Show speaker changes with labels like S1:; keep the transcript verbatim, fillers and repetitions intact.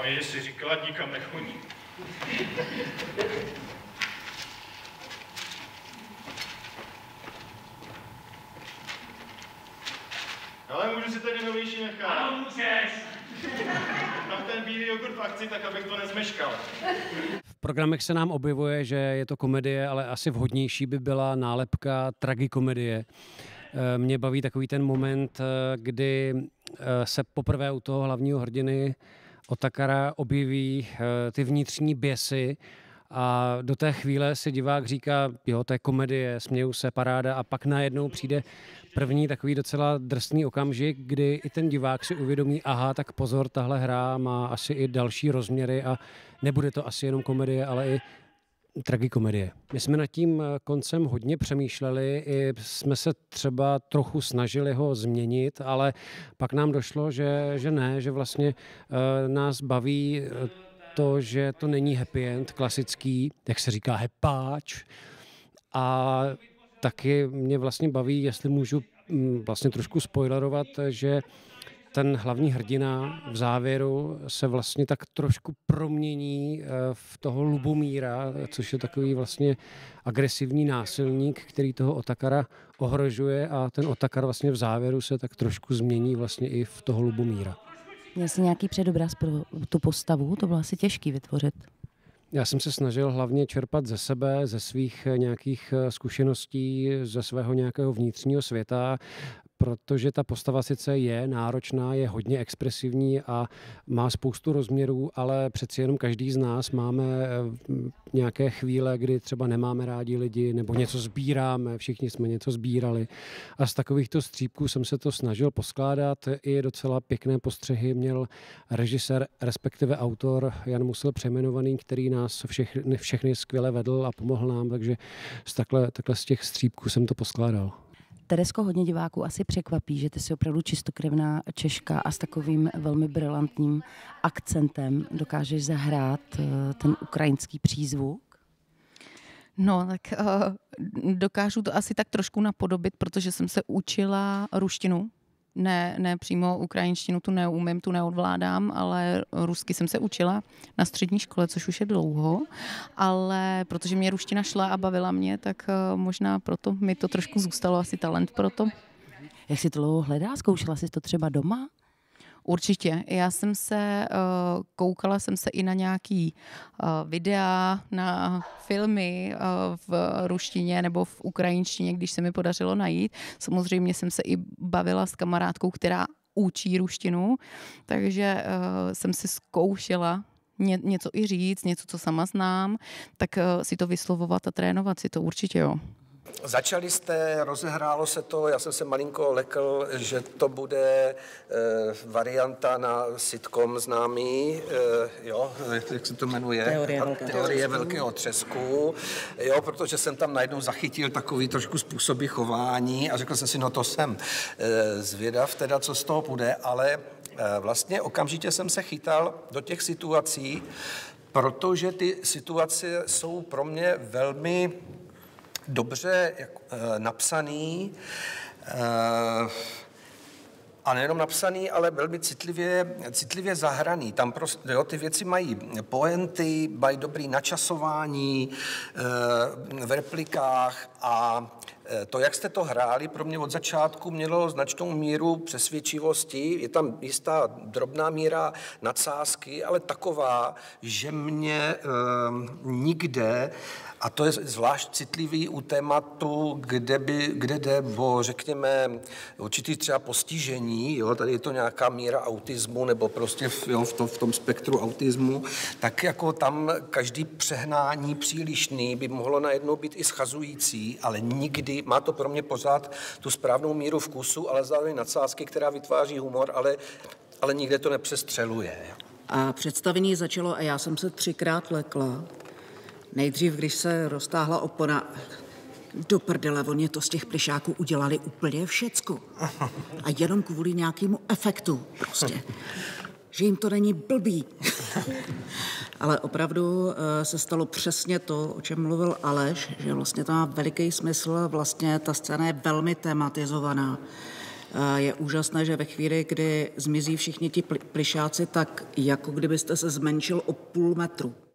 S1: jestli říkala, nikam nechodí. Ale můžu si tady novější nechat.
S2: Ano, můžeš.
S1: Mám ten bílý jogurt v akci, tak abych to nezmeškal.
S3: V programech se nám objevuje, že je to komedie, ale asi vhodnější by byla nálepka tragikomedie. Mě baví takový ten moment, kdy se poprvé u toho hlavního hrdiny Otakara objeví ty vnitřní běsy a do té chvíle si divák říká, jo, to je komedie, směju se, paráda, a pak najednou přijde první takový docela drsný okamžik, kdy i ten divák si uvědomí, aha, tak pozor, tahle hra má asi i další rozměry a nebude to asi jenom komedie, ale i tragikomedie. My jsme nad tím koncem hodně přemýšleli, i jsme se třeba trochu snažili ho změnit, ale pak nám došlo, že, že ne, že vlastně uh, nás baví to, že to není happy end klasický, jak se říká hepáč, a taky mě vlastně baví, jestli můžu vlastně trošku spoilerovat, že ten hlavní hrdina v závěru se vlastně tak trošku promění v toho Lubomíra, což je takový vlastně agresivní násilník, který toho Otakara ohrožuje, a ten Otakar vlastně v závěru se tak trošku změní vlastně i v toho Lubomíra.
S4: Měl jsi nějaký předobraz pro tu postavu? To bylo asi těžký vytvořit.
S3: Já jsem se snažil hlavně čerpat ze sebe, ze svých nějakých zkušeností, ze svého nějakého vnitřního světa, protože ta postava sice je náročná, je hodně expresivní a má spoustu rozměrů, ale přeci jenom každý z nás máme nějaké chvíle, kdy třeba nemáme rádi lidi nebo něco sbíráme, všichni jsme něco sbírali. A z takovýchto střípků jsem se to snažil poskládat. I docela pěkné postřehy měl režisér, respektive autor Jan Musil Přejmenovaný, který nás všechny, všechny skvěle vedl a pomohl nám, takže z takhle, takhle z těch střípků jsem to poskládal.
S4: Teresko, hodně diváků asi překvapí, že ty jsi opravdu čistokrevná Češka a s takovým velmi brilantním akcentem dokážeš zahrát ten ukrajinský přízvuk.
S5: No, tak uh, dokážu to asi tak trošku napodobit, protože jsem se učila ruštinu. Ne, ne přímo ukrajinštinu, tu neumím, tu neodvládám, ale rusky jsem se učila na střední škole, což už je dlouho, ale protože mě ruština šla a bavila mě, tak uh, možná proto mi to trošku zůstalo asi talent pro to.
S4: Jak jsi to dlouho hledá? Zkoušela jsi to třeba doma?
S5: Určitě. Já jsem se, uh, koukala jsem se i na nějaký uh, videa, na filmy uh, v ruštině nebo v ukrajinštině, když se mi podařilo najít. Samozřejmě jsem se i bavila s kamarádkou, která učí ruštinu, takže uh, jsem si zkoušela ně, něco i říct, něco, co sama znám, tak uh, si to vyslovovat a trénovat si to určitě, jo.
S6: Začali jste, rozehrálo se to, já jsem se malinko lekl, že to bude e, varianta na sitcom známý, e, jo, jak se to jmenuje?
S4: Teorie, velké.
S6: Teorie velkého třesku, jo, protože jsem tam najednou zachytil takový trošku způsoby chování a řekl jsem si, no to jsem e, zvědav teda, co z toho bude, ale e, vlastně okamžitě jsem se chytal do těch situací, protože ty situace jsou pro mě velmi dobře jak, e, napsaný, e, a nejenom napsaný, ale velmi citlivě, citlivě zahraný. Tam prostě, jo, ty věci mají pointy, mají dobrý načasování e, v replikách a to, jak jste to hráli, pro mě od začátku mělo značnou míru přesvědčivosti. Je tam jistá drobná míra nadsázky, ale taková, že mě e, nikde, a to je zvlášť citlivý u tématu, kde, by, kde jde o, řekněme, určitý třeba postižení, jo, tady je to nějaká míra autismu, nebo prostě v, jo, v, to, v tom spektru autismu, tak jako tam každý přehnání přílišný by mohlo najednou být i schazující, ale nikdy, má to pro mě pořád tu správnou míru vkusu, ale zároveň nadsázky, která vytváří humor, ale, ale nikde to nepřestřeluje.
S7: A představení začalo a já jsem se třikrát lekla. Nejdřív, když se roztáhla opona, do prdele, oni to z těch plišáků udělali úplně všecko. A jenom kvůli nějakému efektu prostě. Že jim to není blbý. Ale opravdu se stalo přesně to, o čem mluvil Aleš, že vlastně to má veliký smysl, vlastně ta scéna je velmi tematizovaná. Je úžasné, že ve chvíli, kdy zmizí všichni ti plišáci, tak jako kdybyste se zmenšil o půl metru.